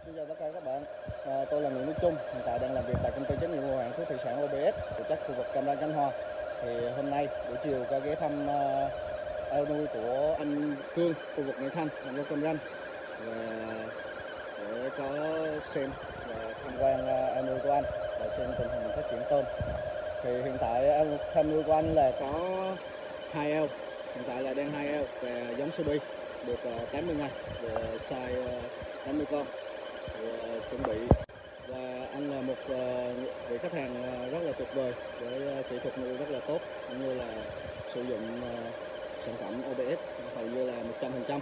Xin chào tất cả các bạn. Tôi là Nguyễn Đức Trung, hiện tại đang làm việc tại công ty trách nhiệm hữu hạn thuốc thủy sản OBS, phụ trách khu vực Cam Ranh Khánh Hòa. Thì hôm nay buổi chiều có ghé thăm ao nuôi của anh Cương, khu vực Nghệ Thanh, thành phố Cam Ranh, và để có xem và tham quan ao nuôi của anh và xem tình hình phát triển tôm. Thì hiện tại ao nuôi của anh là có 2 ao, hiện tại là đang 2 ao và giống Subi được 80 ngày, về size 50 con. Chuẩn bị, và anh là một vị khách hàng rất là tuyệt vời với kỹ thuật nuôi rất là tốt, cũng như là sử dụng sản phẩm OBS hầu như là 100%.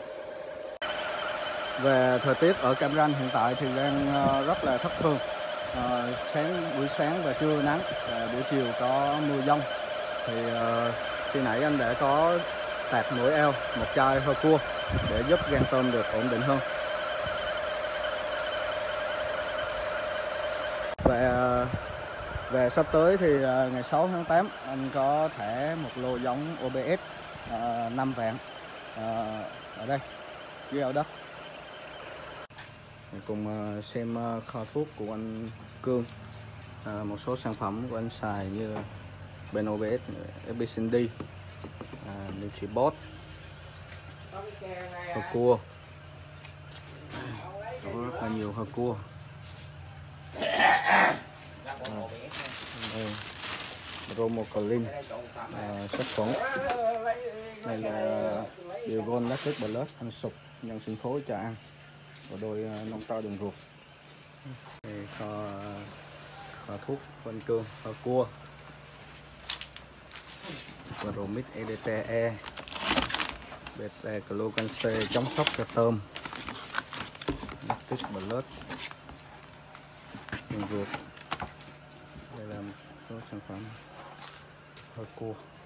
Về thời tiết ở Cam Ranh hiện tại thì đang rất là thất thường. Buổi sáng và trưa nắng, và buổi chiều có mưa dông. Thì khi nãy anh đã có tạt mỗi ao một chai hơi cua để giúp gan tôm được ổn định hơn. Và sắp tới thì ngày 6 tháng 8 anh có thả một lô giống OBS 5 vạn ở đây dưới ao đất. Cùng xem kho thuốc của anh Cương, một số sản phẩm của anh xài như bên OBS, FBCD, NutriBot, hơi cua, có rất là nhiều hơi cua. Bromoclin, sát khuẩn. Đây là Biogon Lactic Plus, ăn sụp, nhân sinh khối cho ăn, và đôi nông to đường ruột. Đây kho thuốc bên Cương, kho cua, Bromid EDTE, beta glucan C chống sốc cho tôm, Lactic Plus, đường ruột. Đây là một số sản phẩm hơi cua.